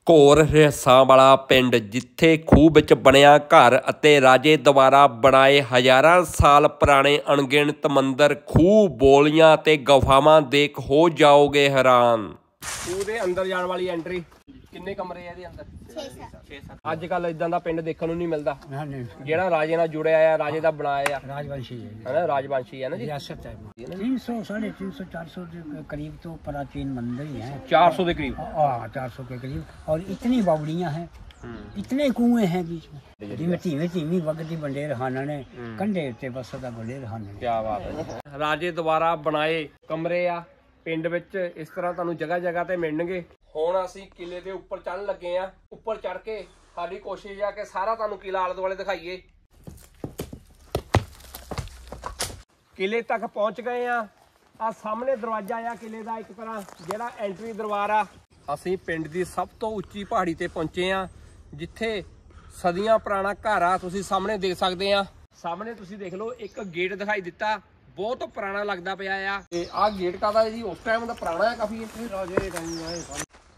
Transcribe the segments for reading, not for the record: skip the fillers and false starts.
ਘੋਰ ਰਹੱਸਾਂ ਵਾਲਾ ਪਿੰਡ ਜਿੱਥੇ ਖੂਹ ਵਿੱਚ ਬਣਿਆ ਘਰ ਅਤੇ ਰਾਜੇ ਦੁਆਰਾ ਬਣਾਏ ਹਜ਼ਾਰਾਂ ਸਾਲ ਪੁਰਾਣੇ ਅਣਗਿਣਤ ਮੰਦਰ, ਖੂਹ, ਬੋਲੀਆਂ ਤੇ ਗੁਫਾਵਾਂ ਦੇਖ ਹੋ ਜਾਓਗੇ ਹੈਰਾਨ। ਖੂਹ ਦੇ ਅੰਦਰ ਜਾਣ ਵਾਲੀ ਐਂਟਰੀ। ਕਿੰਨੇ ਕਮਰੇ ਆ ਇਹਦੇ ਅੰਦਰ? 6-7। ਅੱਜ ਕੱਲ ਇਦਾਂ ਦਾ ਪਿੰਡ ਦੇਖਣ ਨੂੰ ਨਹੀਂ ਮਿਲਦਾ ਜਿਹੜਾ ਰਾਜੇ ਨਾਲ ਜੁੜਿਆ ਆ, ਰਾਜੇ ਦਾ ਬਣਾਇਆ ਆ। ਰਾਜवंशी है ना, राजवंशी है ना जी। रियासत है 300 350 400 के करीब तो प्राचीन मंदिर ही हैं। 400 के करीब। 400 के करीब। और इतनी बावड़ियां हैं, इतने कुएं हैं बीच में। जिमें धीमे धीमी वगदी बंडेर खाना ने कंधे उत्ते बसदा बंडेर खाना। क्या बात है। ਰਾਜੇ ਦੁਆਰਾ ਬਣਾਏ ਕਮਰੇ ਆ ਪਿੰਡ ਵਿੱਚ। ਇਸ ਤਰ੍ਹਾਂ ਤੁਹਾਨੂੰ ਜਗ੍ਹਾ ਜਗ੍ਹਾ ਤੇ ਮਿਲਣਗੇ। ਹੁਣ ਅਸੀਂ ਕਿਲੇ ਦੇ ਉੱਪਰ ਚੜ੍ਹਨ ਲੱਗੇ ਆ। ਉੱਪਰ ਚੜ੍ਹ ਕੇ ਸਾਡੀ ਕੋਸ਼ਿਸ਼ ਆ ਕਿ ਸਾਰਾ ਤੁਹਾਨੂੰ ਕਿਲਾ ਆਲੇ ਦੁਆਲੇ ਦਿਖਾਈਏ। ਕਿਲੇ ਤੱਕ ਪਹੁੰਚ ਗਏ ਆ। ਆ ਸਾਹਮਣੇ ਦਰਵਾਜ਼ਾ ਆ ਕਿਲੇ ਦਾ, ਇੱਕ ਤਰ੍ਹਾਂ ਜਿਹੜਾ ਐਂਟਰੀ ਦਰਬਾਰ ਆ। ਅਸੀਂ ਪਿੰਡ ਦੀ ਸਭ ਤੋਂ ਉੱਚੀ ਪਹਾੜੀ ਤੇ ਪਹੁੰਚੇ ਆ ਜਿੱਥੇ ਸਦੀਆਂ ਪੁਰਾਣਾ ਘਰ ਆ। ਤੁਸੀਂ ਸਾਹਮਣੇ ਦੇਖ ਸਕਦੇ ਆ। ਸਾਹਮਣੇ ਤੁਸੀਂ ਦੇਖ ਲਓ ਇੱਕ ਗੇਟ ਦਿਖਾਈ ਦਿੱਤਾ, ਬਹੁਤ ਪੁਰਾਣਾ ਲੱਗਦਾ ਪਿਆ ਆ। ਤੇ ਆਹ ਗੇਟ ਕਾਹਦਾ ਜੀ? ਉਸ ਟਾਈਮ ਦਾ ਪੁਰਾਣਾ ਹੈ ਕਾਫੀ। ਰਾਜੇ ਦੇ ਟਾਈਮ ਦਾ ਹੈ।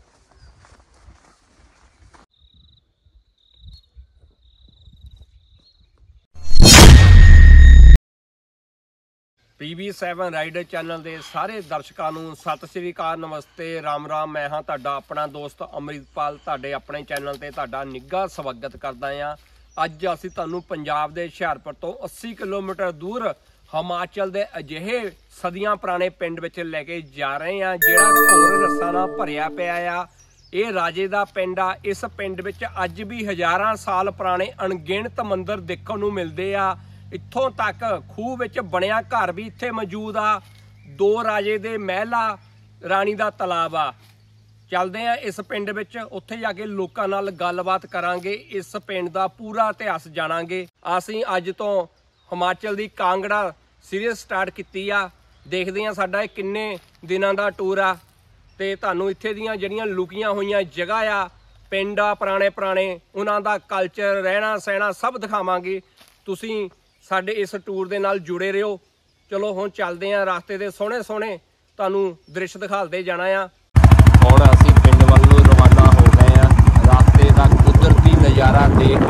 PB7 ਰਾਈਡਰ ਚੈਨਲ ਦੇ ਸਾਰੇ ਦਰਸ਼ਕਾਂ ਨੂੰ ਸਤਿ ਸ੍ਰੀ ਅਕਾਲ, ਨਮਸਤੇ, ਰਾਮ ਰਾਮ। ਮੈਂ ਹਾਂ ਤੁਹਾਡਾ ਆਪਣਾ ਦੋਸਤ ਅੰਮ੍ਰਿਤਪਾਲ, ਤੁਹਾਡੇ ਆਪਣੇ ਚੈਨਲ ਤੇ ਤੁਹਾਡਾ ਨਿੱਘਾ ਸਵਾਗਤ ਕਰਦਾ ਹਾਂ। ਅੱਜ ਅਸੀਂ ਤੁਹਾਨੂੰ ਪੰਜਾਬ ਦੇ ਹੁਸ਼ਿਆਰਪੁਰ ਤੋਂ 80 ਕਿਲੋਮੀਟਰ ਦੂਰ ਹਿਮਾਚਲ ਦੇ ਅਜਿਹੇ ਸਦੀਆਂ ਪੁਰਾਣੇ ਪਿੰਡ ਵਿੱਚ ਲੈ ਕੇ ਜਾ ਰਹੇ ਹਾਂ ਜਿਹੜਾ ਘੋਰ ਰੱਸਾਂ ਨਾਲ ਭਰਿਆ ਪਿਆ ਆ। ਇਹ ਰਾਜੇ ਦਾ ਪਿੰਡ ਆ। ਇਸ ਪਿੰਡ ਵਿੱਚ ਅੱਜ ਵੀ ਹਜ਼ਾਰਾਂ ਸਾਲ ਪੁਰਾਣੇ ਅਣਗਿਣਤ ਮੰਦਿਰ ਦੇਖਣ ਨੂੰ ਮਿਲਦੇ ਆ। ਇੱਥੋਂ ਤੱਕ ਖੂਹ ਵਿੱਚ ਬਣਿਆ ਘਰ ਵੀ ਇੱਥੇ ਮੌਜੂਦ ਆ। 2 ਰਾਜੇ ਦੇ ਮਹਿਲਾ, ਰਾਣੀ ਦਾ ਤਲਾਬ ਆ। ਚੱਲਦੇ ਆ ਇਸ ਪਿੰਡ ਵਿੱਚ, ਉੱਥੇ ਜਾ ਕੇ ਲੋਕਾਂ ਨਾਲ ਗੱਲਬਾਤ ਕਰਾਂਗੇ, ਇਸ ਪਿੰਡ ਦਾ ਪੂਰਾ ਇਤਿਹਾਸ ਜਾਣਾਂਗੇ। ਅਸੀਂ ਅੱਜ ਤੋਂ ਹਿਮਾਚਲ ਦੀ ਕਾਂਗੜਾ ਸੀਰੀਜ਼ ਸਟਾਰਟ ਕੀਤੀ ਆ। ਦੇਖਦੇ ਆ ਸਾਡਾ ਇਹ ਕਿੰਨੇ ਦਿਨਾਂ ਦਾ ਟੂਰ ਆ ਤੇ ਤੁਹਾਨੂੰ ਇੱਥੇ ਦੀਆਂ ਜਿਹੜੀਆਂ ਲੁਕੀਆਂ ਹੋਈਆਂ ਜਗ੍ਹਾ ਆ, ਪਿੰਡ ਆ ਪੁਰਾਣੇ ਉਹਨਾਂ ਦਾ ਕਲਚਰ, ਰਹਿਣਾ ਸਹਿਣਾ ਸਭ ਦਿਖਾਵਾਂਗੇ। ਤੁਸੀਂ ਸਾਡੇ ਇਸ ਟੂਰ ਦੇ ਨਾਲ ਜੁੜੇ ਰਹੋ। ਚਲੋ ਹੁਣ ਚੱਲਦੇ ਆ। ਰਸਤੇ ਦੇ ਸੋਹਣੇ ਸੋਹਣੇ ਤੁਹਾਨੂੰ ਦ੍ਰਿਸ਼ ਦਿਖਾਉਂਦੇ ਜਾਣਾ ਆ। ਹੁਣ ਅਸੀਂ ਪਿੰਡ ਵੱਲ ਨੂੰ ਰਵਾਨਾ ਹੋ ਗਏ ਆ। ਰਸਤੇ ਦਾ ਕੁਦਰਤੀ ਨਜ਼ਾਰਾ ਦੇਖ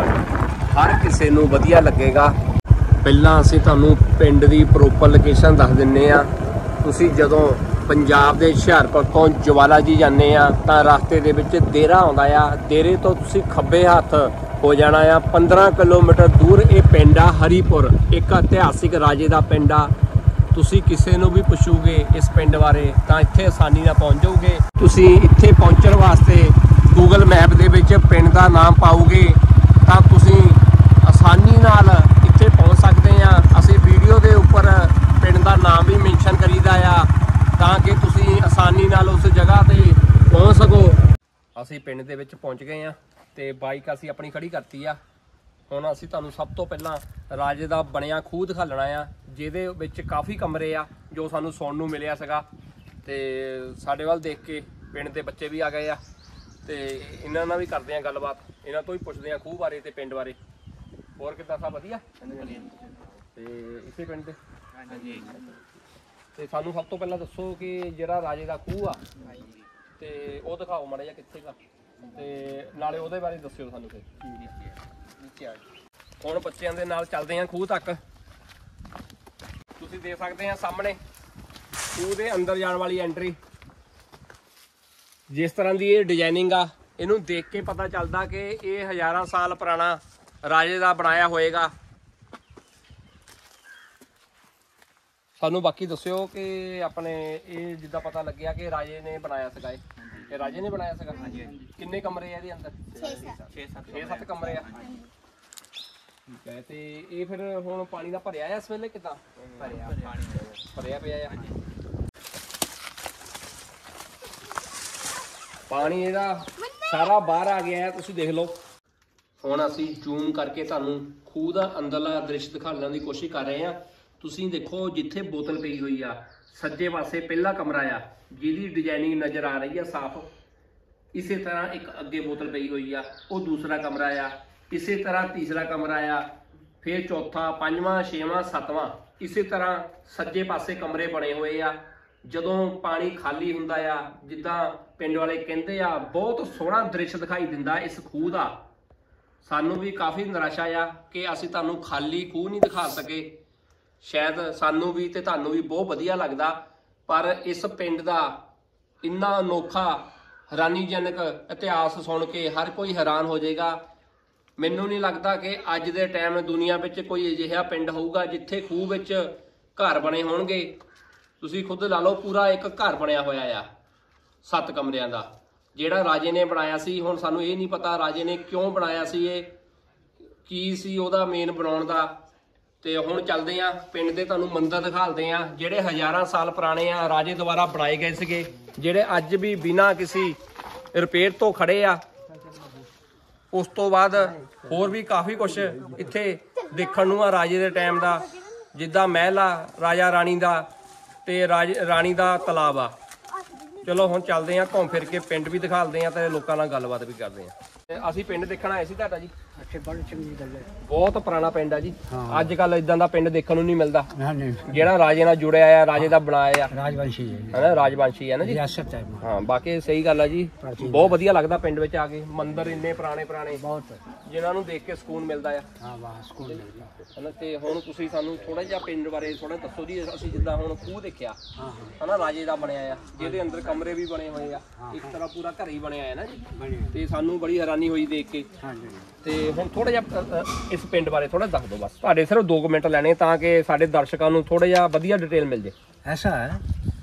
ਹਰ ਕਿਸੇ ਨੂੰ ਵਧੀਆ ਲੱਗੇਗਾ। ਪਹਿਲਾਂ ਅਸੀਂ ਤੁਹਾਨੂੰ ਪਿੰਡ ਦੀ ਪ੍ਰੋਪਰ ਲੋਕੇਸ਼ਨ ਦੱਸ ਦਿੰਨੇ ਆ। ਤੁਸੀਂ ਜਦੋਂ ਪੰਜਾਬ ਦੇ ਹੁਸ਼ਿਆਰਪੁਰ ਤੋਂ ਜਵਾਲਾ ਜੀ ਜਾਂਦੇ ਆ ਤਾਂ ਰਸਤੇ ਦੇ ਵਿੱਚ ਦੇਰਾ ਆਉਂਦਾ ਆ। ਦੇਰੇ ਤੋਂ ਤੁਸੀਂ ਖੱਬੇ ਹੱਥ ਹੋ ਜਾਣਾ ਆ। 15 ਕਿਲੋਮੀਟਰ ਦੂਰ ਇਹ ਪਿੰਡ ਆ ਹਰੀਪੁਰ, ਇੱਕ ਇਤਿਹਾਸਿਕ ਰਾਜੇ ਦਾ ਪਿੰਡ ਆ। ਤੁਸੀਂ ਕਿਸੇ ਨੂੰ ਵੀ ਪੁੱਛੋਗੇ ਇਸ ਪਿੰਡ ਬਾਰੇ ਤਾਂ ਇੱਥੇ ਆਸਾਨੀ ਨਾਲ ਪਹੁੰਚ ਜਾਓਗੇ। ਤੁਸੀਂ ਇੱਥੇ ਪਹੁੰਚਣ ਵਾਸਤੇ ਗੂਗਲ ਮੈਪ ਦੇ ਵਿੱਚ ਪਿੰਡ ਦਾ ਨਾਮ ਪਾਓਗੇ ਤਾਂ ਤੁਸੀਂ ਆਸਾਨੀ ਨਾਲ ਇੱਥੇ ਪਹੁੰਚ ਸਕਦੇ ਆ। ਅਸੀਂ ਵੀਡੀਓ ਦੇ ਉੱਪਰ ਪਿੰਡ ਦਾ ਨਾਮ ਵੀ ਮੈਂਸ਼ਨ ਕਰੀਦਾ ਆ ਤਾਂ ਕਿ ਤੁਸੀਂ ਆਸਾਨੀ ਨਾਲ ਉਸ ਜਗ੍ਹਾ ਤੇ ਪਹੁੰਚ ਸਕੋ। ਅਸੀਂ ਪਿੰਡ ਦੇ ਵਿੱਚ ਪਹੁੰਚ ਗਏ ਆ ਤੇ ਬਾਈਕ ਅਸੀਂ ਆਪਣੀ ਖੜੀ ਕਰਤੀ ਆ। ਹੁਣ ਅਸੀਂ ਤੁਹਾਨੂੰ ਸਭ ਤੋਂ ਪਹਿਲਾਂ ਰਾਜੇ ਦਾ ਬਣਿਆ ਖੂਹ ਦਿਖਾਲਣਾ ਆ ਜਿਹਦੇ ਵਿੱਚ ਕਾਫੀ ਕਮਰੇ ਆ ਜੋ ਸਾਨੂੰ ਸੁਣਨ ਨੂੰ ਮਿਲਿਆ ਸੀਗਾ। ਤੇ ਸਾਡੇ ਵੱਲ ਦੇਖ ਕੇ ਪਿੰਡ ਦੇ ਬੱਚੇ ਵੀ ਆ ਗਏ ਆ ਤੇ ਇਹਨਾਂ ਨਾਲ ਵੀ ਕਰਦੇ ਆ ਗੱਲਬਾਤ। ਇਹਨਾਂ ਤੋਂ ਹੀ ਪੁੱਛਦੇ ਆ ਖੂਹ ਬਾਰੇ ਤੇ ਪਿੰਡ ਬਾਰੇ। ਹੋਰ ਕਿੱਦਾਂ, ਸਭ ਵਧੀਆ? ਤੇ ਇਸੇ ਪਿੰਡ ਦੇ ਤੇ ਸਾਨੂੰ ਸਭ ਤੋਂ ਪਹਿਲਾਂ ਦੱਸੋ ਕਿ ਜਿਹੜਾ ਰਾਜੇ ਦਾ ਖੂਹ ਆ ਤੇ ਉਹ ਦਿਖਾਓ ਮਾੜਾ ਜਿਹਾ ਕਿੱਥੇ ਦਾ, ਤੇ ਨਾਲੇ ਉਹਦੇ ਬਾਰੇ ਦੱਸਿਓ ਸਾਨੂੰ ਫਿਰ। ਹੁਣ ਬੱਚਿਆਂ ਦੇ ਨਾਲ ਚੱਲਦੇ ਆ ਖੂਹ ਤੱਕ। ਤੁਸੀਂ ਦੇਖ ਸਕਦੇ ਆ ਸਾਹਮਣੇ ਖੂਹ ਦੇ ਅੰਦਰ ਜਾਣ ਵਾਲੀ ਐਂਟਰੀ। ਜਿਸ ਤਰ੍ਹਾਂ ਦੀ ਇਹ ਡਿਜ਼ਾਈਨਿੰਗ ਆ, ਇਹਨੂੰ ਦੇਖ ਕੇ ਪਤਾ ਚੱਲਦਾ ਕਿ ਇਹ ਹਜ਼ਾਰਾਂ ਸਾਲ ਪੁਰਾਣਾ ਰਾਜੇ ਦਾ ਬਣਾਇਆ ਹੋਏਗਾ। ਸਾਨੂੰ ਬਾਕੀ ਦੱਸਿਓ ਕਿ ਆਪਣੇ ਇਹ ਜਿੱਦਾਂ ਪਤਾ ਲੱਗਿਆ ਕਿ ਰਾਜੇ ਨੇ ਬਣਾਇਆ ਸੀਗਾ। ਇਹ ਰਾਜੇ ਨੇ ਬਣਾਇਆ ਸੀਗਾ। ਕਿੰਨੇ ਕਮਰੇ ਆ ਇਹਦੇ ਅੰਦਰ? 6-7 ਕਮਰੇ ਆ। ਠੀਕ ਹੈ। ਤੇ ਇਹ ਫਿਰ ਹੁਣ ਪਾਣੀ ਦਾ ਭਰਿਆ ਆ ਇਸ ਵੇਲੇ? ਕਿੱਦਾਂ ਭਰਿਆ ਪਿਆ ਆ? ਪਾਣੀ ਇਹਦਾ ਸਾਰਾ ਬਾਹਰ ਆ ਗਿਆ ਹੈ, ਤੁਸੀਂ ਦੇਖ ਲਓ। ਹੁਣ ਅਸੀਂ ਜ਼ੂਮ ਕਰਕੇ ਤੁਹਾਨੂੰ ਖੂਹ ਦਾ ਅੰਦਰਲਾ ਦ੍ਰਿਸ਼ ਦਿਖਾਉਣ ਦੀ ਕੋਸ਼ਿਸ਼ ਕਰ ਰਹੇ ਹਾਂ। ਤੁਸੀਂ ਦੇਖੋ ਜਿੱਥੇ ਬੋਤਲ ਪਈ ਹੋਈ ਆ, ਸੱਜੇ ਪਾਸੇ ਪਹਿਲਾ ਕਮਰਾ ਆ ਜਿਹਦੀ ਡਿਜ਼ਾਈਨਿੰਗ ਨਜ਼ਰ ਆ ਰਹੀ ਆ ਸਾਫ਼। ਇਸੇ ਤਰ੍ਹਾਂ ਇੱਕ ਅੱਗੇ ਬੋਤਲ ਪਈ ਹੋਈ ਆ, ਉਹ ਦੂਸਰਾ ਕਮਰਾ ਆ। ਇਸੇ ਤਰ੍ਹਾਂ ਤੀਸਰਾ ਕਮਰਾ ਆ, ਫਿਰ ਚੌਥਾ, ਪੰਜਵਾਂ, ਛੇਵਾਂ, ਸੱਤਵਾਂ। ਇਸੇ ਤਰ੍ਹਾਂ ਸੱਜੇ ਪਾਸੇ ਕਮਰੇ ਬਣੇ ਹੋਏ ਆ ਜਦੋਂ ਪਾਣੀ ਖਾਲੀ ਹੁੰਦਾ ਆ, ਜਿੱਦਾਂ ਪਿੰਡ ਵਾਲੇ ਕਹਿੰਦੇ ਆ, ਬਹੁਤ ਸੋਹਣਾ ਦ੍ਰਿਸ਼ ਦਿਖਾਈ ਦਿੰਦਾ ਇਸ ਖੂਹ ਦਾ। ਸਾਨੂੰ ਵੀ ਕਾਫੀ ਨਿਰਾਸ਼ਾ ਆ ਕਿ ਅਸੀਂ ਤੁਹਾਨੂੰ ਖਾਲੀ ਖੂਹ ਨਹੀਂ ਦਿਖਾ ਸਕੇ। ਸ਼ਾਇਦ ਸਾਨੂੰ ਵੀ ਤੇ ਤੁਹਾਨੂੰ ਵੀ ਬਹੁਤ ਵਧੀਆ ਲੱਗਦਾ, ਪਰ ਇਸ ਪਿੰਡ ਦਾ ਇੰਨਾ ਅਨੋਖਾ ਹੈਰਾਨੀਜਨਕ ਇਤਿਹਾਸ ਸੁਣ ਕੇ ਹਰ ਕੋਈ ਹੈਰਾਨ ਹੋ ਜਾਏਗਾ। ਮੈਨੂੰ ਨਹੀਂ ਲੱਗਦਾ ਕਿ ਅੱਜ ਦੇ ਟਾਈਮ ਦੁਨੀਆ ਵਿੱਚ ਕੋਈ ਅਜਿਹਾ ਪਿੰਡ ਹੋਊਗਾ ਜਿੱਥੇ ਖੂਹ ਵਿੱਚ ਘਰ ਬਣੇ ਹੋਣਗੇ। ਤੁਸੀਂ ਖੁਦ ਲਾ ਲਓ, ਪੂਰਾ ਇੱਕ ਘਰ ਬਣਿਆ ਹੋਇਆ ਆ 7 ਕਮਰਿਆਂ ਦਾ, ਜਿਹੜਾ ਰਾਜੇ ਨੇ ਬਣਾਇਆ ਸੀ। ਹੁਣ ਸਾਨੂੰ ਇਹ ਨਹੀਂ ਪਤਾ ਰਾਜੇ ਨੇ ਕਿਉਂ ਬਣਾਇਆ ਸੀ, ਇਹ ਕੀ ਸੀ ਉਹਦਾ ਮੇਨ ਬਣਾਉਣ ਦਾ। ਤੇ ਹੁਣ ਚੱਲਦੇ ਆ ਪਿੰਡ ਦੇ, ਤੁਹਾਨੂੰ ਮੰਦਿਰ ਦਿਖਾਲਦੇ ਆ ਜਿਹੜੇ ਹਜ਼ਾਰਾਂ ਸਾਲ ਪੁਰਾਣੇ ਆ, ਰਾਜੇ ਦੁਆਰਾ ਬਣਾਏ ਗਏ ਸੀਗੇ, ਜਿਹੜੇ ਅੱਜ ਵੀ ਬਿਨਾਂ ਕਿਸੇ ਰਿਪੇਅਰ ਤੋਂ ਖੜੇ ਆ। ਉਸ ਤੋਂ ਬਾਅਦ ਹੋਰ ਵੀ ਕਾਫੀ ਕੁਝ ਇੱਥੇ ਦੇਖਣ ਨੂੰ ਆ ਰਾਜੇ ਦੇ ਟਾਈਮ ਦਾ, ਜਿੱਦਾਂ ਮਹਿਲ ਆ ਰਾਜਾ ਰਾਣੀ ਦਾ ਤੇ ਰਾਣੀ ਦਾ ਤਲਾਬ ਆ। ਚਲੋ ਹੁਣ ਚੱਲਦੇ ਆ, ਘੁੰਮ ਫਿਰ ਕੇ ਪਿੰਡ ਵੀ ਦਿਖਾਲਦੇ ਆ ਤੇ ਲੋਕਾਂ ਨਾਲ ਗੱਲਬਾਤ ਵੀ ਕਰਦੇ ਆ। ਅਸੀਂ ਪਿੰਡ ਦੇਖਣ ਆਏ ਸੀ ਤੁਹਾਡਾ ਜੀ। ਅੱਛਾ, ਬੜੀ ਚੰਗੀ ਗੱਲ ਹੈ। ਬਹੁਤ ਪੁਰਾਣਾ ਪਿੰਡ ਆ ਜੀ। ਅੱਜ ਕੱਲ ਇਦਾਂ ਦਾ ਪਿੰਡ ਦੇਖਣ ਨੂੰ ਨਹੀਂ ਮਿਲਦਾ ਨਹੀਂ, ਜਿਹੜਾ ਰਾਜੇ ਨਾਲ ਜੁੜਿਆ ਆ, ਰਾਜੇ ਦਾ ਬਣਾਇਆ ਆ। ਰਾਜਵੰਸ਼ੀ ਹੈ ਹੈ ਨਾ, ਰਾਜਵੰਸ਼ੀ ਹੈ ਨਾ ਜੀ। ਰਿਆਸਤ ਹੈ। ਹਾਂ, ਬਾਕੀ ਸਹੀ ਗੱਲ ਆ ਜੀ। ਬਹੁਤ ਵਧੀਆ ਲੱਗਦਾ ਪਿੰਡ ਵਿੱਚ ਆ ਕੇ। ਮੰਦਿਰ ਇੰਨੇ ਪੁਰਾਣੇ ਬਹੁਤ, ਜਿਨ੍ਹਾਂ ਨੂੰ ਦੇਖ ਕੇ ਸਕੂਨ ਮਿਲਦਾ ਆ। ਹਾਂ, ਵਾਹ, ਸਕੂਨ ਮਿਲਦਾ ਹੈ ਨਾ। ਤੇ ਹੁਣ ਤੁਸੀਂ ਸਾਨੂੰ ਥੋੜਾ ਜਿਹਾ ਪਿੰਡ ਬਾਰੇ ਥੋੜਾ ਦੱਸੋ ਜੀ। ਅਸੀਂ ਜਿੱਦਾਂ ਹੁਣ ਖੂਹ ਦੇਖਿਆ ਹੈ ਨਾ, ਰਾਜੇ ਦਾ ਬਣਿਆ ਆ, ਜਿਹਦੇ ਅੰਦਰ ਕਮਰੇ ਵੀ ਬਣੇ ਹੋਏ ਆ, ਇੱਕ ਤਰ੍ਹਾਂ ਪੂਰਾ ਘਰ ਹੀ ਬਣਿਆ ਹੈ ਨਾ ਜੀ। ਤੇ ਸਾਨੂੰ ਬੜੀ ਹੈਰਾਨੀ ਹੋਈ ਦੇਖ ਕੇ। ਤੇ ਹੁਣ ਥੋੜਾ ਜਿਹਾ ਇਸ ਪਿੰਡ ਬਾਰੇ ਥੋੜਾ ਦੱਸ ਦਿਓ ਬਸ। ਤੁਹਾਡੇ ਸਿਰਫ 2 ਮਿੰਟ ਲੈਣੇ ਤਾਂ ਕਿ ਸਾਡੇ ਦਰਸ਼ਕਾਂ ਨੂੰ ਥੋੜਾ ਜਿਹਾ ਵਧੀਆ डिटेल मिल जाए। ऐसा है,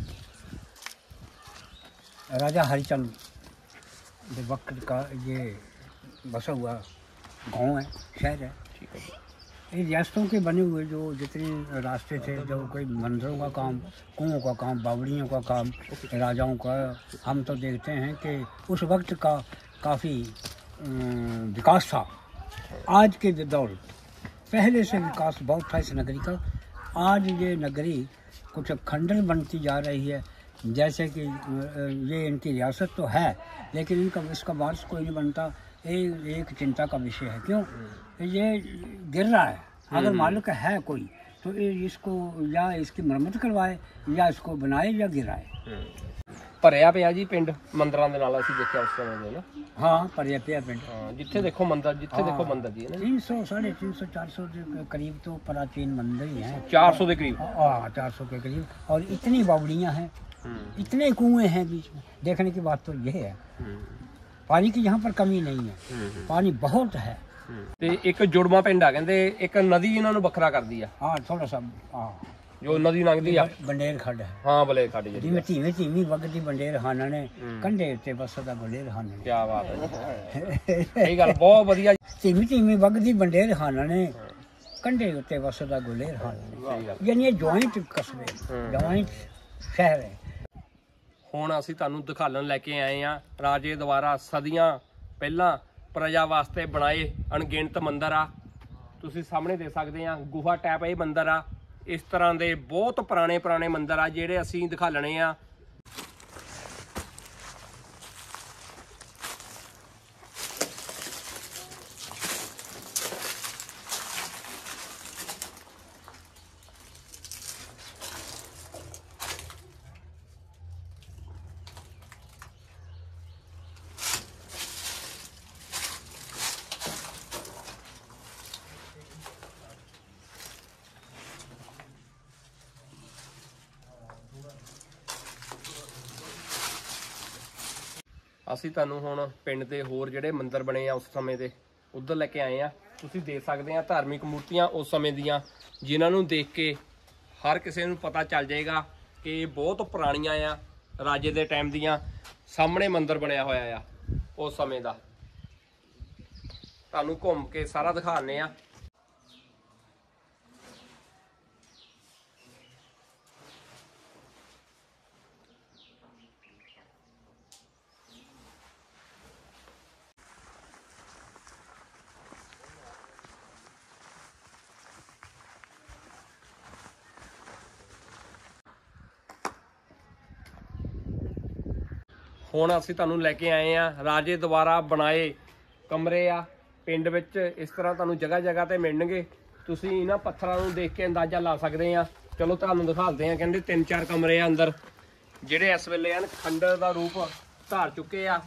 राजा हरिचंद के वक्त का ये बसा हुआ गांव है, शहर है। ठीक है। ये रियासतों के बने हुए जो जितने रास्ते थे, जो कोई मंदिरों का काम, कुओं का काम, बावड़ियों का काम, राजाओं का, हम तो देखते हैं कि उस वक्त का काफ़ी विकास था। आज के दौर पहले से विकास बहुत था इस नगरी का। आज ये नगरी कुछ खंडर बनती जा रही है। जैसे कि ये इनकी रियासत तो है, लेकिन इनका इसका वारिस कोई नहीं बनता। एक चिंता का विषय है। क्यों ये गिर रहा है? अगर मालिक है कोई तो इसको या इसकी मरम्मत करवाए या इसको बनाए या गिराए। ਭਰਿਆ ਪਿਆ ਜੀ ਪਿੰਡ ਮੰਦਰਾਂ ਦੇ ਨਾਲ। ਅਸੀਂ ਦੇਖਿਆ ਉਸ ਸਮੇਂ ਦੇ ਨਾ। हाँ, भरिया पिया पिंड। जिथे देखो मंदिर, जिथे देखो मंदिर जी है ना। 300, 350, 400 के करीब तो प्राचीन मंदिर ही हैं। 400 के करीब। हाँ, 400 के करीब। और इतनी बावड़ियाँ हैं, इतने कुएं हैं बीच में। देखने की बात तो यह है, पानी की यहाँ पर कमी नहीं है, पानी बहुत है। ਤੇ ਇੱਕ ਜੁੜਵਾ ਪਿੰਡ ਆ, ਕਹਿੰਦੇ ਇੱਕ ਨਦੀ ਇਹਨਾਂ ਨੂੰ ਵੱਖਰਾ ਕਰਦੀ ਆ। हाँ, थोड़ा सा, हाँ, ਜੋ ਨਦੀ ਲੰਘਦੀ ਆ। ਬੰਡੇਰ ਖੱਡ ਹੈ। ਹਾਂ, ਬਲੇ ਖੱਡ ਜੀ। ਜਿਵੇਂ ਧੀਮੀ ਵਗਦੀ ਬੰਡੇਰ ਖਾਨਾ ਨੇ, ਕੰਢੇ ਉੱਤੇ ਵਸਦਾ ਬੰਡੇਰ ਖਾਨਾ ਨੇ। ਕੀ ਬਾਤ ਹੈ, ਸਹੀ ਗੱਲ, ਬਹੁਤ ਵਧੀਆ। ਧੀਮੀ ਵਗਦੀ ਬੰਡੇਰ ਖਾਨਾ ਨੇ, ਕੰਢੇ ਉੱਤੇ ਵਸਦਾ ਗੁਲੇਰ ਖਾਨਾ ਨੇ। ਯਾਨੀ ਇਹ ਜੁਆਇੰਟ ਕਸਬੇ, ਜੁਆਇੰਟ ਸ਼ਹਿਰ ਹੈ। ਹੁਣ ਅਸੀਂ ਤੁਹਾਨੂੰ ਦਿਖਾਲਣ ਲੈ ਕੇ ਆਏ ਆ ਰਾਜੇ ਦੁਆਰਾ ਸਦੀਆਂ ਪਹਿਲਾਂ ਪ੍ਰਜਾ ਵਾਸਤੇ ਬਣਾਏ ਅਣਗਿਣਤ ਮੰਦਿਰ ਆ। ਤੁਸੀਂ ਸਾਹਮਣੇ ਦੇਖ ਸਕਦੇ ਆ, ਗੁਫਾ ਟਾਈਪ ਇਹ ਮੰਦਿਰ ਆ। ਇਸ ਤਰ੍ਹਾਂ ਦੇ ਬਹੁਤ ਪੁਰਾਣੇ ਮੰਦਿਰ ਆ ਜਿਹੜੇ ਅਸੀਂ ਦਿਖਾਲਣੇ ਆ। ਅਸੀਂ ਤੁਹਾਨੂੰ ਹੁਣ ਪਿੰਡ ਦੇ ਹੋਰ ਜਿਹੜੇ ਮੰਦਿਰ ਬਣੇ ਆ ਉਸ ਸਮੇਂ ਦੇ ਉੱਧਰ ਲੈ ਕੇ ਆਏ ਆ। ਤੁਸੀਂ ਦੇਖ ਸਕਦੇ ਆ ਧਾਰਮਿਕ ਮੂਰਤੀਆਂ ਉਸ ਸਮੇਂ ਦੀਆਂ, ਜਿਨ੍ਹਾਂ ਨੂੰ ਦੇਖ ਕੇ ਹਰ ਕਿਸੇ ਨੂੰ ਪਤਾ ਚੱਲ ਜਾਏਗਾ ਕਿ ਇਹ ਬਹੁਤ ਪੁਰਾਣੀਆਂ ਆ, ਰਾਜੇ ਦੇ ਟਾਈਮ ਦੀਆਂ। ਸਾਹਮਣੇ ਮੰਦਿਰ ਬਣਿਆ ਹੋਇਆ ਆ ਉਸ ਸਮੇਂ ਦਾ। ਤੁਹਾਨੂੰ ਘੁੰਮ ਕੇ ਸਾਰਾ ਦਿਖਾਉਂਦੇ ਆ। ਹੁਣ ਅਸੀਂ ਤੁਹਾਨੂੰ ਲੈ ਕੇ ਆਏ ਆ ਰਾਜੇ ਦੁਆਰਾ ਬਣਾਏ ਕਮਰੇ ਆ ਪਿੰਡ ਵਿੱਚ। ਇਸ ਤਰ੍ਹਾਂ ਤੁਹਾਨੂੰ ਜਗ੍ਹਾ ਤੇ ਮਿਲਣਗੇ। ਤੁਸੀਂ ਇਹਨਾਂ ਪੱਥਰਾਂ ਨੂੰ ਦੇਖ ਕੇ ਅੰਦਾਜ਼ਾ ਲਾ ਸਕਦੇ ਆ। ਚਲੋ ਤੁਹਾਨੂੰ ਦਿਖਾਉਂਦੇ ਆ। ਕਹਿੰਦੇ 3-4 ਕਮਰੇ ਆ ਅੰਦਰ। ਜਿਹੜੇ ਇਸ ਵੇਲੇ ਹਨ ਖੰਡਰ ਦਾ ਰੂਪ ਧਾਰ ਚੁੱਕੇ ਆ।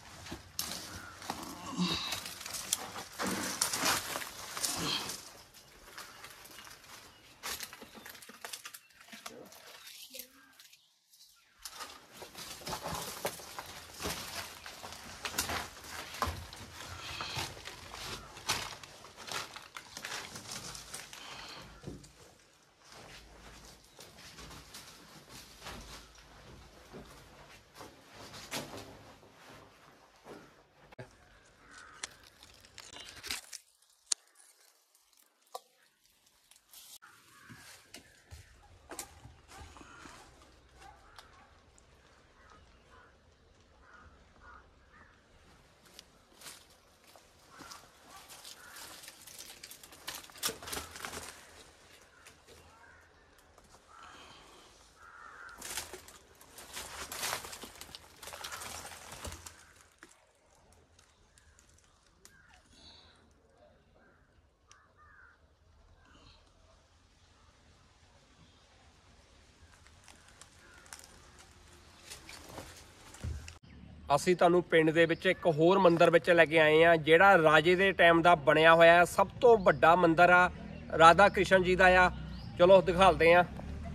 ਅਸੀਂ ਤੁਹਾਨੂੰ ਪਿੰਡ ਦੇ ਵਿੱਚ ਇੱਕ ਹੋਰ ਮੰਦਿਰ ਵਿੱਚ ਲੈ ਕੇ ਆਏ ਆ, ਜਿਹੜਾ ਰਾਜੇ ਦੇ ਟਾਈਮ ਦਾ ਬਣਿਆ ਹੋਇਆ ਸਭ ਤੋਂ ਵੱਡਾ ਮੰਦਿਰ ਆ, ਰਾਧਾ ਕ੍ਰਿਸ਼ਨ ਜੀ ਦਾ ਆ। ਚਲੋ ਦਿਖਾਉਂਦੇ ਆ।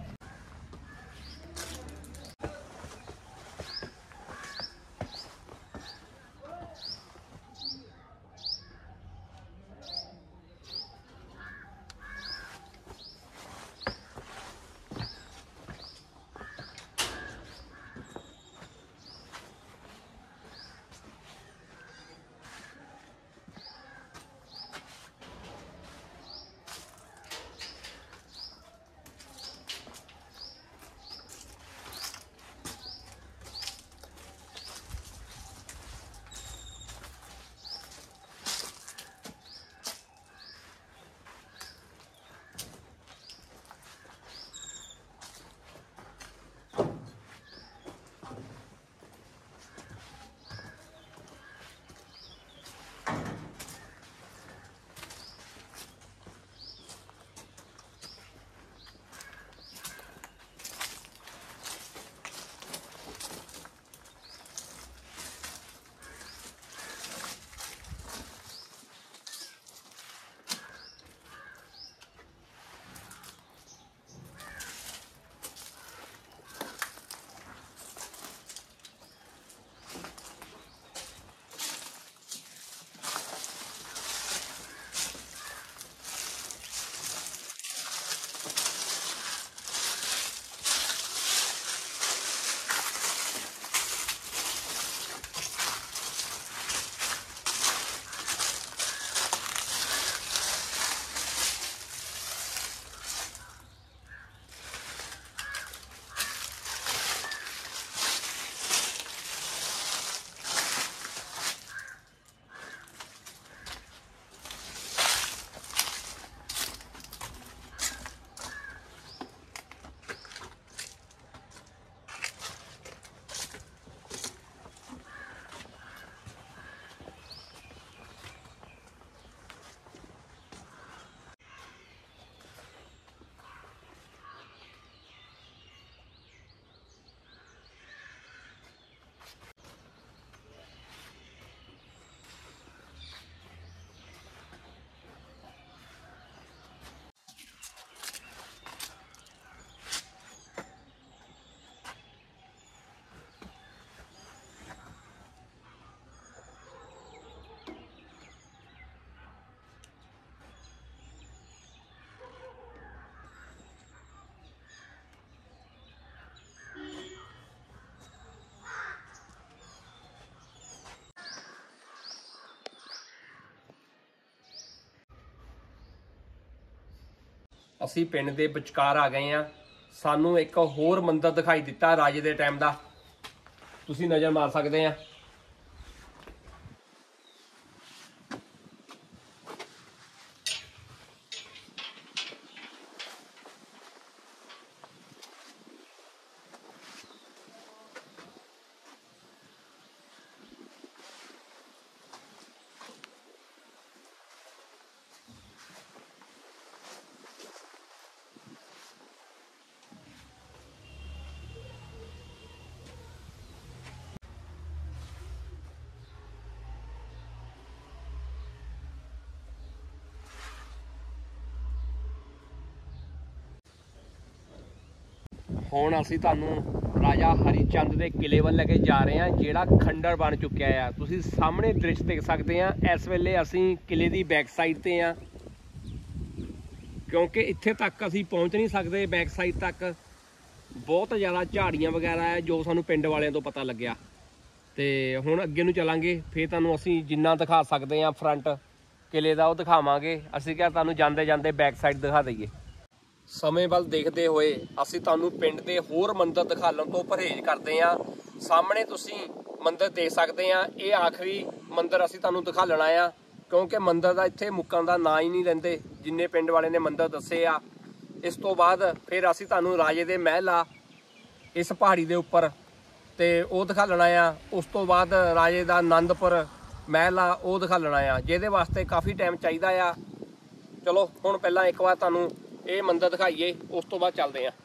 ਅਸੀਂ ਪਿੰਡ ਦੇ ਵਿਚਕਾਰ ਆ ਗਏ ਆ। ਸਾਨੂੰ ਇੱਕ ਹੋਰ ਮੰਦਿਰ ਦਿਖਾਈ ਦਿੱਤਾ ਰਾਜੇ ਦੇ ਟਾਈਮ ਦਾ, ਤੁਸੀਂ ਨਜ਼ਰ ਮਾਰ ਸਕਦੇ ਆ। ਹੁਣ ਅਸੀਂ ਤੁਹਾਨੂੰ ਰਾਜਾ ਹਰੀਚੰਦ ਦੇ ਕਿਲੇ ਵੱਲ ਲੈ ਕੇ ਜਾ ਰਹੇ ਹਾਂ, ਜਿਹੜਾ ਖੰਡਰ ਬਣ ਚੁੱਕਿਆ ਆ। ਤੁਸੀਂ ਸਾਹਮਣੇ ਦ੍ਰਿਸ਼ ਦੇਖ ਸਕਦੇ ਆ। ਇਸ ਵੇਲੇ ਅਸੀਂ ਕਿਲੇ ਦੀ ਬੈਕ ਸਾਈਡ ਤੇ ਆ, ਕਿਉਂਕਿ ਇੱਥੇ ਤੱਕ ਅਸੀਂ ਪਹੁੰਚ ਨਹੀਂ ਸਕਦੇ। ਬੈਕ ਸਾਈਡ ਤੱਕ ਬਹੁਤ ਜ਼ਿਆਦਾ ਝਾੜੀਆਂ ਵਗੈਰਾ ਹੈ, ਜੋ ਸਾਨੂੰ ਪਿੰਡ ਵਾਲਿਆਂ ਤੋਂ ਪਤਾ ਲੱਗਿਆ। ਤੇ ਹੁਣ ਅੱਗੇ ਨੂੰ ਚਲਾਂਗੇ, ਫਿਰ ਤੁਹਾਨੂੰ ਅਸੀਂ ਜਿੰਨਾ ਦਿਖਾ ਸਕਦੇ ਆ ਫਰੰਟ ਕਿਲੇ ਦਾ ਉਹ ਦਿਖਾਵਾਂਗੇ। ਅਸੀਂ ਕਿਹਾ ਤੁਹਾਨੂੰ ਜਾਂਦੇ ਜਾਂਦੇ ਬੈਕ ਸਾਈਡ ਦਿਖਾ ਦਈਏ। ਸਮੇਂ ਵੱਲ ਦੇਖਦੇ ਹੋਏ ਅਸੀਂ ਤੁਹਾਨੂੰ ਪਿੰਡ ਦੇ ਹੋਰ ਮੰਦਿਰ ਦਿਖਾਉਣ ਤੋਂ ਪਰਹੇਜ਼ ਕਰਦੇ ਹਾਂ। ਸਾਹਮਣੇ ਤੁਸੀਂ ਮੰਦਿਰ ਦੇਖ ਸਕਦੇ ਆ, ਇਹ ਆਖਰੀ ਮੰਦਿਰ ਅਸੀਂ ਤੁਹਾਨੂੰ ਦਿਖਾ ਲੈਣਾ ਆ, ਕਿਉਂਕਿ ਮੰਦਿਰ ਦਾ ਇੱਥੇ ਮੁੱਕਣ ਦਾ ਨਾਂ ਹੀ ਨਹੀਂ ਲੈਂਦੇ, ਜਿੰਨੇ ਪਿੰਡ ਵਾਲੇ ਨੇ ਮੰਦਿਰ ਦੱਸੇ ਆ। ਇਸ ਤੋਂ ਬਾਅਦ ਫਿਰ ਅਸੀਂ ਤੁਹਾਨੂੰ ਰਾਜੇ ਦੇ ਮਹਿਲ ਆ ਇਸ ਪਹਾੜੀ ਦੇ ਉੱਪਰ, ਤੇ ਉਹ ਦਿਖਾ ਲੈਣਾ ਆ। ਉਸ ਤੋਂ ਬਾਅਦ ਰਾਜੇ ਦਾ ਆਨੰਦਪੁਰ ਮਹਿਲ ਆ, ਉਹ ਦਿਖਾ ਲੈਣਾ ਆ, ਜਿਹਦੇ ਵਾਸਤੇ ਕਾਫੀ ਟਾਈਮ ਚਾਹੀਦਾ ਆ। ਚਲੋ ਹੁਣ ਪਹਿਲਾਂ ਇੱਕ ਵਾਰ ਤੁਹਾਨੂੰ ਇਹ ਮੰਦਿਰ ਦਿਖਾਈਏ, ਉਸ ਤੋਂ ਬਾਅਦ ਚੱਲਦੇ ਆ।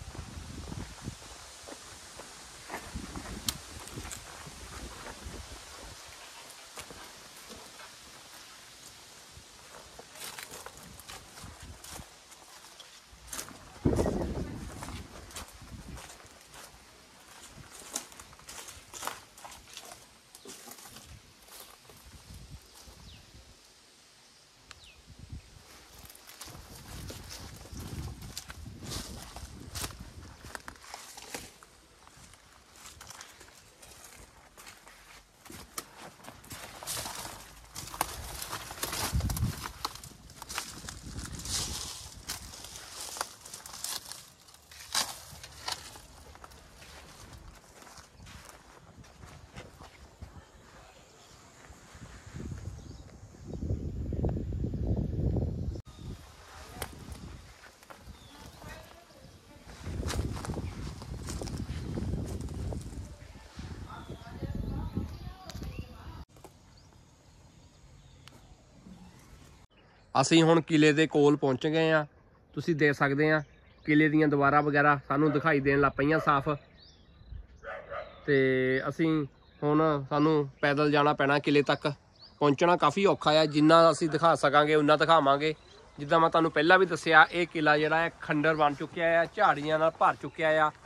ਅਸੀਂ ਹੁਣ ਕਿਲੇ ਦੇ ਕੋਲ ਪਹੁੰਚ ਗਏ ਆ। ਤੁਸੀਂ ਦੇਖ ਸਕਦੇ ਆ ਕਿਲੇ ਦੀਆਂ ਦੀਵਾਰਾਂ ਵਗੈਰਾ ਸਾਨੂੰ ਦਿਖਾਈ ਦੇਣ ਲੱਗ ਪਈਆਂ ਸਾਫ਼। ਤੇ ਅਸੀਂ ਹੁਣ ਸਾਨੂੰ ਪੈਦਲ ਜਾਣਾ ਪੈਣਾ ਕਿਲੇ ਤੱਕ। ਪਹੁੰਚਣਾ ਕਾਫੀ ਔਖਾ ਆ, ਜਿੰਨਾ ਅਸੀਂ ਦਿਖਾ ਸਕਾਂਗੇ ਉਨਾ ਦਿਖਾਵਾਂਗੇ। ਜਿੱਦਾਂ ਮੈਂ ਤੁਹਾਨੂੰ ਪਹਿਲਾਂ ਵੀ ਦੱਸਿਆ, ਇਹ ਕਿਲਾ ਜਿਹੜਾ ਹੈ ਖੰਡਰ ਬਣ ਚੁੱਕਿਆ ਆ, ਝਾੜੀਆਂ ਨਾਲ ਭਰ ਚੁੱਕਿਆ ਆ।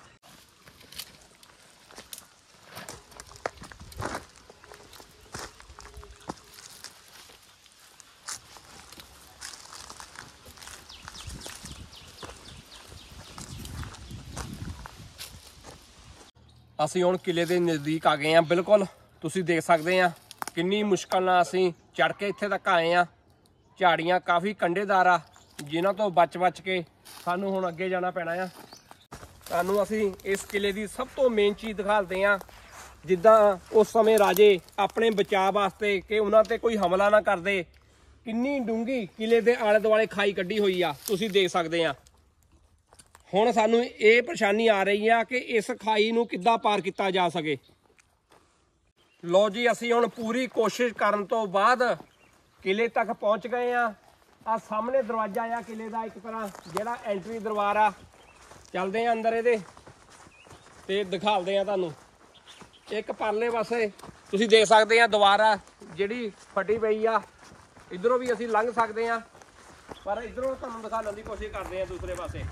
ਅਸੀਂ ਹੁਣ ਕਿਲੇ ਦੇ ਨਜ਼ਦੀਕ ਆ ਗਏ ਆ ਬਿਲਕੁਲ। ਤੁਸੀਂ ਦੇਖ ਸਕਦੇ ਆ ਕਿੰਨੀ ਮੁਸ਼ਕਲ ਨਾਲ ਅਸੀਂ ਚੜ੍ਹ ਕੇ ਇੱਥੇ ਤੱਕ ਆਏ ਆ। ਝਾੜੀਆਂ ਕਾਫੀ ਕੰਢੇਦਾਰ ਆ, ਜਿਨ੍ਹਾਂ ਤੋਂ ਬਚ ਕੇ ਸਾਨੂੰ ਹੁਣ ਅੱਗੇ ਜਾਣਾ ਪੈਣਾ ਆ। ਤੁਹਾਨੂੰ ਅਸੀਂ ਇਸ ਕਿਲੇ ਦੀ ਸਭ ਤੋਂ ਮੇਨ ਚੀਜ਼ ਦਿਖਾਉਂਦੇ ਆ, ਜਿੱਦਾਂ ਉਸ ਸਮੇਂ ਰਾਜੇ ਆਪਣੇ ਬਚਾਅ ਵਾਸਤੇ ਕਿ ਉਹਨਾਂ ਤੇ ਕੋਈ ਹਮਲਾ ਨਾ ਕਰਦੇ, ਕਿੰਨੀ ਡੂੰਘੀ ਕਿਲੇ ਦੇ ਆਲੇ ਦੁਆਲੇ ਖਾਈ ਕੱਢੀ ਹੋਈ ਆ, ਤੁਸੀਂ ਦੇਖ ਸਕਦੇ ਆ। ਹੁਣ ਸਾਨੂੰ ਇਹ ਪਰੇਸ਼ਾਨੀ ਆ ਰਹੀ ਆ ਕਿ ਇਸ ਖਾਈ ਨੂੰ ਕਿੱਦਾਂ ਪਾਰ ਕੀਤਾ ਜਾ ਸਕੇ। ਲੋ ਜੀ, ਅਸੀਂ ਹੁਣ ਪੂਰੀ ਕੋਸ਼ਿਸ਼ ਕਰਨ ਤੋਂ ਬਾਅਦ ਕਿਲੇ ਤੱਕ ਪਹੁੰਚ ਗਏ ਆ। ਆ ਸਾਹਮਣੇ ਦਰਵਾਜ਼ਾ ਆ ਕਿਲੇ ਦਾ, ਇੱਕ ਤਰ੍ਹਾਂ ਜਿਹੜਾ ਐਂਟਰੀ ਦਰਬਾਰ ਆ। ਚੱਲਦੇ ਆ ਅੰਦਰ ਇਹਦੇ ਤੇ ਦਿਖਾਉਂਦੇ ਆ ਤੁਹਾਨੂੰ। ਇੱਕ ਪਰਲੇ ਪਾਸੇ ਤੁਸੀਂ ਦੇਖ ਸਕਦੇ ਆ ਦੀਵਾਰ ਆ ਜਿਹੜੀ ਫਟੀ ਪਈ ਆ। ਇਧਰੋਂ ਵੀ ਅਸੀਂ ਲੰਘ ਸਕਦੇ ਆ, ਪਰ ਇਧਰੋਂ ਤੁਹਾਨੂੰ ਦਿਖਾਉਣ ਦੀ ਕੋਸ਼ਿਸ਼ ਕਰਦੇ ਆ ਦੂਸਰੇ ਪਾਸੇ।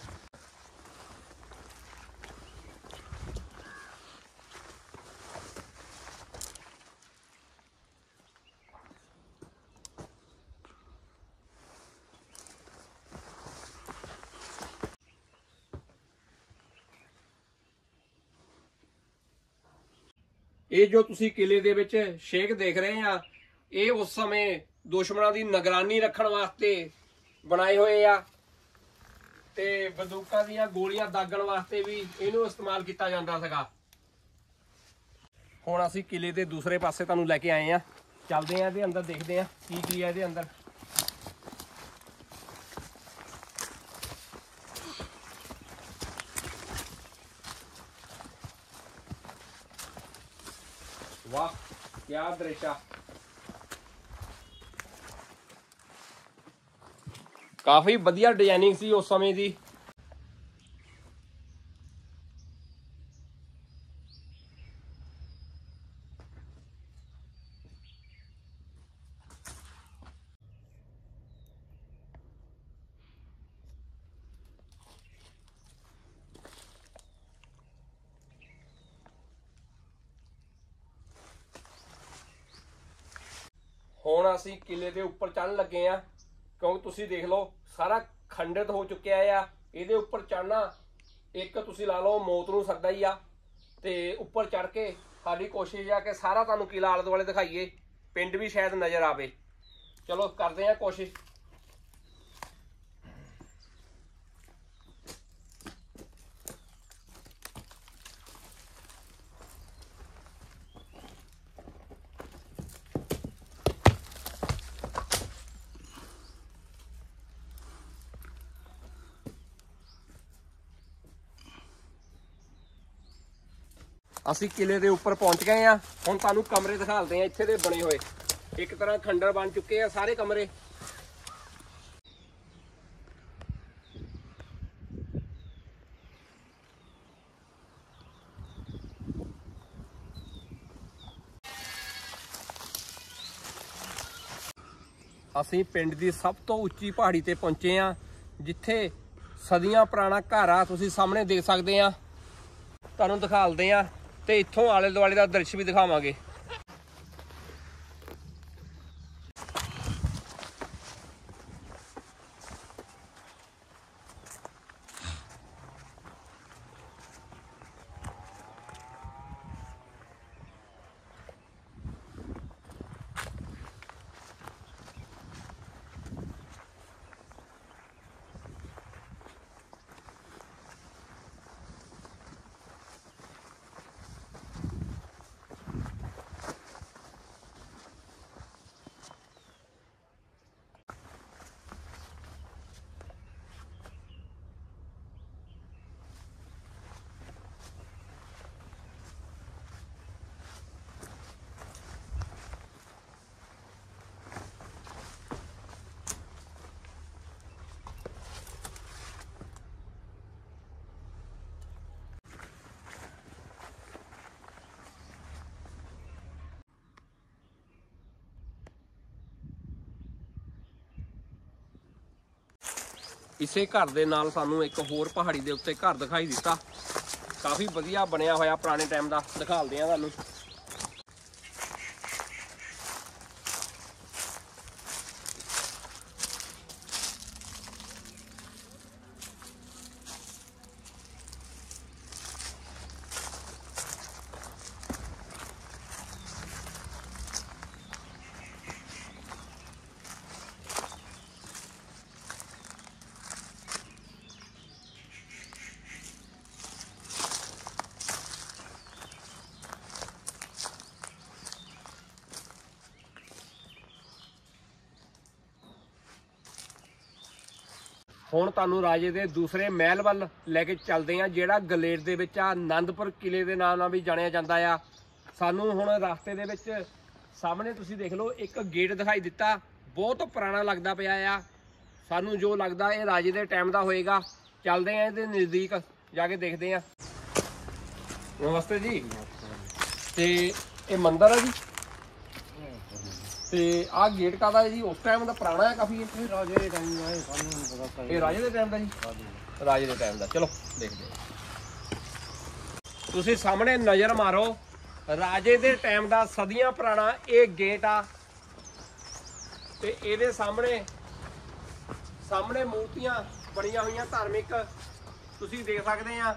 ਇਹ ਜੋ ਤੁਸੀਂ ਕਿਲੇ ਦੇ ਵਿੱਚ ਸ਼ੇਖ ਦੇਖ ਰਹੇ ਆ, ਇਹ ਉਸ ਸਮੇਂ ਦੁਸ਼ਮਣਾਂ ਦੀ ਨਿਗਰਾਨੀ ਰੱਖਣ ਵਾਸਤੇ ਬਣਾਏ ਹੋਏ ਆ, ਤੇ ਬੰਦੂਕਾਂ ਦੀਆਂ ਗੋਲੀਆਂ ਦਾਗਣ ਵਾਸਤੇ ਵੀ ਇਹਨੂੰ ਇਸਤੇਮਾਲ ਕੀਤਾ ਜਾਂਦਾ ਸੀਗਾ। ਹੁਣ ਅਸੀਂ ਕਿਲੇ ਦੇ ਦੂਸਰੇ ਪਾਸੇ ਤੁਹਾਨੂੰ ਲੈ ਕੇ ਆਏ ਆ। ਚੱਲਦੇ ਆ ਇਹਦੇ ਅੰਦਰ, ਦੇਖਦੇ ਆ ਕੀ ਹੈ ਇਹਦੇ ਅੰਦਰ। वाह क्या दृश्य, काफी बढ़िया डिजाइनिंग सी उस समय दी। ਹੁਣ ਅਸੀਂ ਕਿਲੇ ਦੇ ਉੱਪਰ ਚੜ੍ਹਨ ਲੱਗੇ ਆ, ਕਿਉਂਕਿ ਤੁਸੀਂ ਦੇਖ ਲਓ ਸਾਰਾ ਖੰਡਿਤ ਹੋ ਚੁੱਕਿਆ ਆ। ਇਹਦੇ ਉੱਪਰ ਚੜ੍ਹਨਾ ਇੱਕ ਤੁਸੀਂ ਲਾ ਲਓ ਮੌਤ ਨੂੰ ਸੱਦਾ ਹੀ ਆ। ਤੇ ਉੱਪਰ ਚੜ੍ਹ ਕੇ ਸਾਡੀ ਕੋਸ਼ਿਸ਼ ਆ ਕਿ ਸਾਰਾ ਤੁਹਾਨੂੰ ਕਿਲਾ ਆਲੇ ਦੁਆਲੇ ਦਿਖਾਈਏ, ਪਿੰਡ ਵੀ ਸ਼ਾਇਦ ਨਜ਼ਰ ਆਵੇ। ਚਲੋ ਕਰਦੇ ਆ ਕੋਸ਼ਿਸ਼। ਅਸੀਂ ਕਿਲੇ ਦੇ ਉੱਪਰ ਪਹੁੰਚ ਗਏ ਆ। ਹੁਣ ਤੁਹਾਨੂੰ ਕਮਰੇ ਦਿਖਾਉਂਦੇ ਆ ਇੱਥੇ ਦੇ ਬਣੇ ਹੋਏ। ਇੱਕ ਤਰ੍ਹਾਂ ਖੰਡਰ ਬਣ ਚੁੱਕੇ ਆ ਸਾਰੇ ਕਮਰੇ। ਅਸੀਂ ਪਿੰਡ ਦੀ ਸਭ ਤੋਂ ਉੱਚੀ ਪਹਾੜੀ ਤੇ ਪਹੁੰਚੇ ਆ, ਜਿੱਥੇ ਸਦੀਆਂ ਪੁਰਾਣਾ ਘਰ ਆ। ਤੁਸੀਂ ਸਾਹਮਣੇ ਦੇਖ ਸਕਦੇ ਆ, ਤੁਹਾਨੂੰ ਦਿਖਾਲਦੇ ਆ ਤੇ ਇੱਥੋਂ ਆਲੇ ਦੁਆਲੇ ਦਾ ਦ੍ਰਿਸ਼ ਵੀ ਦਿਖਾਵਾਂਗੇ। ਇਸੇ ਘਰ ਦੇ ਨਾਲ ਸਾਨੂੰ ਇੱਕ ਹੋਰ ਪਹਾੜੀ ਦੇ ਉੱਤੇ ਘਰ ਦਿਖਾਈ ਦਿੱਤਾ, ਕਾਫੀ ਵਧੀਆ ਬਣਿਆ ਹੋਇਆ ਪੁਰਾਣੇ ਟਾਈਮ ਦਾ। ਦਿਖਾਲਦੇ ਆ ਤੁਹਾਨੂੰ। ਹੁਣ ਤੁਹਾਨੂੰ ਰਾਜੇ ਦੇ ਦੂਸਰੇ ਮਹਿਲ ਵੱਲ ਲੈ ਕੇ ਚੱਲਦੇ ਆ, ਜਿਹੜਾ ਗਲੇਰ ਦੇ ਵਿੱਚ ਆ। ਆਨੰਦਪੁਰ ਕਿਲੇ ਦੇ ਨਾਮ ਨਾਲ ਵੀ ਜਾਣਿਆ ਜਾਂਦਾ ਆ। ਸਾਨੂੰ ਹੁਣ ਰਸਤੇ ਦੇ ਵਿੱਚ ਸਾਹਮਣੇ ਤੁਸੀਂ ਦੇਖ ਲਓ ਇੱਕ ਗੇਟ ਦਿਖਾਈ ਦਿੱਤਾ, ਬਹੁਤ ਪੁਰਾਣਾ ਲੱਗਦਾ ਪਿਆ ਆ। ਸਾਨੂੰ ਜੋ ਲੱਗਦਾ ਇਹ ਰਾਜੇ ਦੇ ਟਾਈਮ ਦਾ ਹੋਏਗਾ। ਚੱਲਦੇ ਆ ਇਹਦੇ ਨਜ਼ਦੀਕ ਜਾ ਕੇ ਦੇਖਦੇ ਆ। ਨਮਸਤੇ ਜੀ। ਤੇ ਇਹ ਮੰਦਿਰ ਆ ਜੀ, ਤੇ ਆਹ ਗੇਟ ਕਾਹਦਾ ਜੀ? ਉਸ ਟਾਈਮ ਦਾ ਪੁਰਾਣਾ ਹੈ ਕਾਫੀ। ਇਹ ਰਾਜੇ ਦੇ ਟਾਈਮ ਦਾ ਹੈ, ਸਾਨੂੰ ਨਹੀਂ ਪਤਾ। ਇਹ ਰਾਜੇ ਦੇ ਟਾਈਮ ਦਾ ਜੀ? ਰਾਜੇ ਦੇ ਟਾਈਮ ਦਾ। ਚਲੋ ਦੇਖਦੇ ਹਾਂ। ਤੁਸੀਂ ਸਾਹਮਣੇ ਨਜ਼ਰ ਮਾਰੋ, ਰਾਜੇ ਦੇ ਟਾਈਮ ਦਾ ਸਦੀਆਂ ਪੁਰਾਣਾ ਇਹ ਗੇਟ ਆ। ਤੇ ਇਹਦੇ ਸਾਹਮਣੇ ਮੂਰਤੀਆਂ ਬਣੀਆਂ ਹੋਈਆਂ ਧਾਰਮਿਕ, ਤੁਸੀਂ ਦੇਖ ਸਕਦੇ ਆ।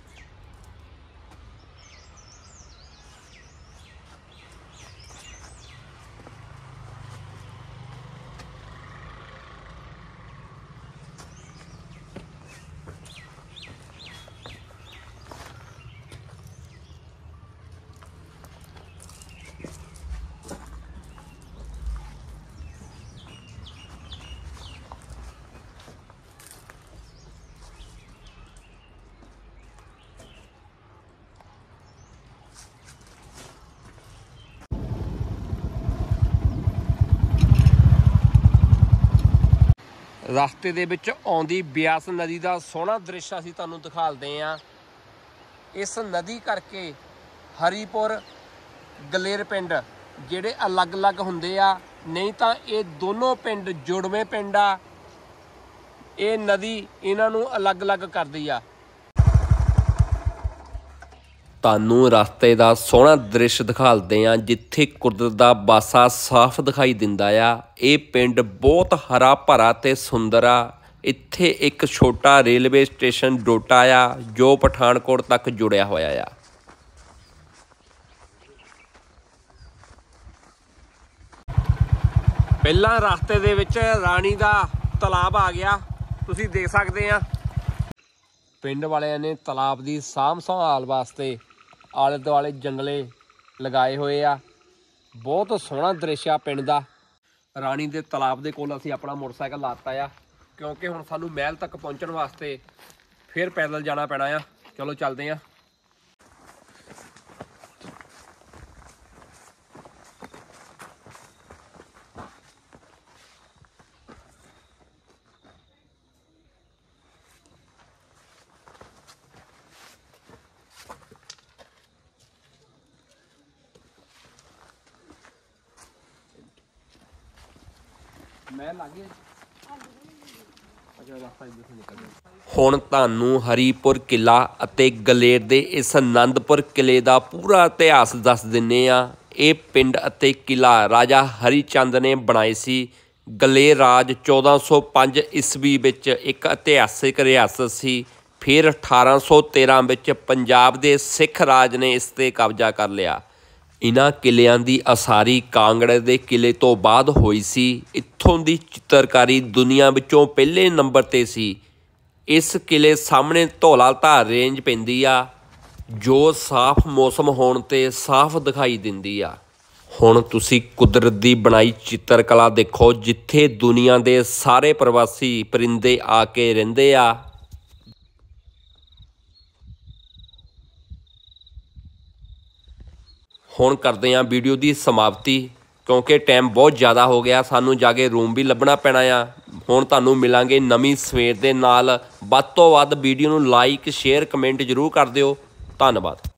ਰਸਤੇ ਦੇ ਵਿੱਚ ਆਉਂਦੀ ਬਿਆਸ ਨਦੀ ਦਾ ਸੋਹਣਾ ਦ੍ਰਿਸ਼ ਅਸੀਂ ਤੁਹਾਨੂੰ ਦਿਖਾਲਦੇ ਹਾਂ। ਇਸ ਨਦੀ ਕਰਕੇ ਹਰੀਪੁਰ ਗਲੇਰ ਪਿੰਡ ਜਿਹੜੇ ਅਲੱਗ-ਅਲੱਗ ਹੁੰਦੇ ਆ, ਨਹੀਂ ਤਾਂ ਇਹ ਦੋਨੋਂ ਪਿੰਡ ਜੁੜਵੇਂ ਪਿੰਡ ਆ। ਇਹ ਨਦੀ ਇਹਨਾਂ ਨੂੰ ਅਲੱਗ-ਅਲੱਗ ਕਰਦੀ ਆ। ਤੁਹਾਨੂੰ ਰਸਤੇ ਦਾ ਸੋਹਣਾ ਦ੍ਰਿਸ਼ ਦਿਖਾਲਦੇ ਆ ਜਿੱਥੇ ਕੁਦਰਤ ਦਾ ਬਾਸਾ ਸਾਫ਼ ਦਿਖਾਈ ਦਿੰਦਾ ਆ। ਇਹ ਪਿੰਡ ਬਹੁਤ ਹਰਾ ਭਰਾ ਤੇ ਸੁੰਦਰ ਆ। ਇੱਥੇ ਇੱਕ ਛੋਟਾ ਰੇਲਵੇ ਸਟੇਸ਼ਨ ਡੋਟਾ ਆ ਜੋ ਪਠਾਨਕੋਟ ਤੱਕ ਜੁੜਿਆ ਹੋਇਆ ਆ। ਪਹਿਲਾਂ ਰਸਤੇ ਦੇ ਵਿੱਚ ਰਾਣੀ ਦਾ ਤਲਾਬ ਆ ਗਿਆ, ਤੁਸੀਂ ਦੇਖ ਸਕਦੇ ਆ। ਪਿੰਡ ਵਾਲਿਆਂ ਨੇ ਤਲਾਬ ਦੀ ਸਾਂਭ ਸੰਭਾਲ ਵਾਸਤੇ ਆਲੇ ਦੁਆਲੇ ਜੰਗਲੇ ਲਗਾਏ ਹੋਏ ਆ। ਬਹੁਤ ਸੋਹਣਾ ਦ੍ਰਿਸ਼ ਆ ਪਿੰਡ ਦਾ। ਰਾਣੀ ਦੇ ਤਲਾਬ ਦੇ ਕੋਲ ਅਸੀਂ ਆਪਣਾ ਮੋਟਰਸਾਈਕਲ ਲਾਤਾ ਆ ਕਿਉਂਕਿ ਹੁਣ ਸਾਨੂੰ ਮਹਿਲ ਤੱਕ ਪਹੁੰਚਣ ਵਾਸਤੇ ਫਿਰ ਪੈਦਲ ਜਾਣਾ ਪੈਣਾ ਆ। ਚਲੋ ਚੱਲਦੇ ਆ। ਹੁਣ ਤੁਹਾਨੂੰ ਹਰੀਪੁਰ ਕਿਲਾ ਅਤੇ ਗਲੇਰ ਦੇ ਇਸ ਆਨੰਦਪੁਰ ਕਿਲੇ ਦਾ ਪੂਰਾ ਇਤਿਹਾਸ ਦੱਸ ਦਿੰਨੇ ਆ। ਇਹ ਪਿੰਡ ਅਤੇ ਕਿਲਾ ਰਾਜਾ ਹਰੀ ਚੰਦ ਨੇ ਬਣਾਏ ਸੀ। ਗਲੇਰ ਰਾਜ 1405 ਈਸਵੀ ਵਿੱਚ ਇੱਕ ਇਤਿਹਾਸਿਕ ਰਿਆਸਤ ਸੀ। ਫਿਰ 1813 ਵਿੱਚ ਪੰਜਾਬ ਦੇ ਸਿੱਖ ਰਾਜ ਨੇ ਇਸ 'ਤੇ ਕਬਜ਼ਾ ਕਰ ਲਿਆ। ਇਹਨਾਂ ਕਿਲਿਆਂ ਦੀ ਉਸਾਰੀ ਕਾਂਗੜੇ ਦੇ ਕਿਲੇ ਤੋਂ ਬਾਅਦ ਹੋਈ ਸੀ। ਇੱਥੋਂ ਦੀ ਚਿੱਤਰਕਾਰੀ ਦੁਨੀਆ ਵਿੱਚੋਂ ਪਹਿਲੇ ਨੰਬਰ 'ਤੇ ਸੀ। ਇਸ ਕਿਲੇ ਸਾਹਮਣੇ ਧੌਲਾ ਧਾਰ ਰੇਂਜ ਪੈਂਦੀ ਆ ਜੋ ਸਾਫ਼ ਮੌਸਮ ਹੋਣ 'ਤੇ ਸਾਫ਼ ਦਿਖਾਈ ਦਿੰਦੀ ਆ। ਹੁਣ ਤੁਸੀਂ ਕੁਦਰਤ ਦੀ ਬਣਾਈ ਚਿੱਤਰਕਲਾ ਦੇਖੋ ਜਿੱਥੇ ਦੁਨੀਆ ਦੇ ਸਾਰੇ ਪ੍ਰਵਾਸੀ ਪਰਿੰਦੇ ਆ ਕੇ ਰਹਿੰਦੇ ਆ। ਹੁਣ ਕਰਦੇ ਹਾਂ ਵੀਡੀਓ ਦੀ ਸਮਾਪਤੀ ਕਿਉਂਕਿ ਟਾਈਮ ਬਹੁਤ ਜ਼ਿਆਦਾ ਹੋ ਗਿਆ। ਸਾਨੂੰ ਜਾ ਕੇ ਰੂਮ ਵੀ ਲੱਭਣਾ ਪੈਣਾ ਆ। ਹੁਣ ਤੁਹਾਨੂੰ ਮਿਲਾਂਗੇ ਨਵੀਂ ਸਵੇਰ ਦੇ ਨਾਲ। ਵੱਧ ਤੋਂ ਵੱਧ ਵੀਡੀਓ ਨੂੰ ਲਾਈਕ ਸ਼ੇਅਰ ਕਮੈਂਟ ਜ਼ਰੂਰ ਕਰ ਦਿਓ। ਧੰਨਵਾਦ।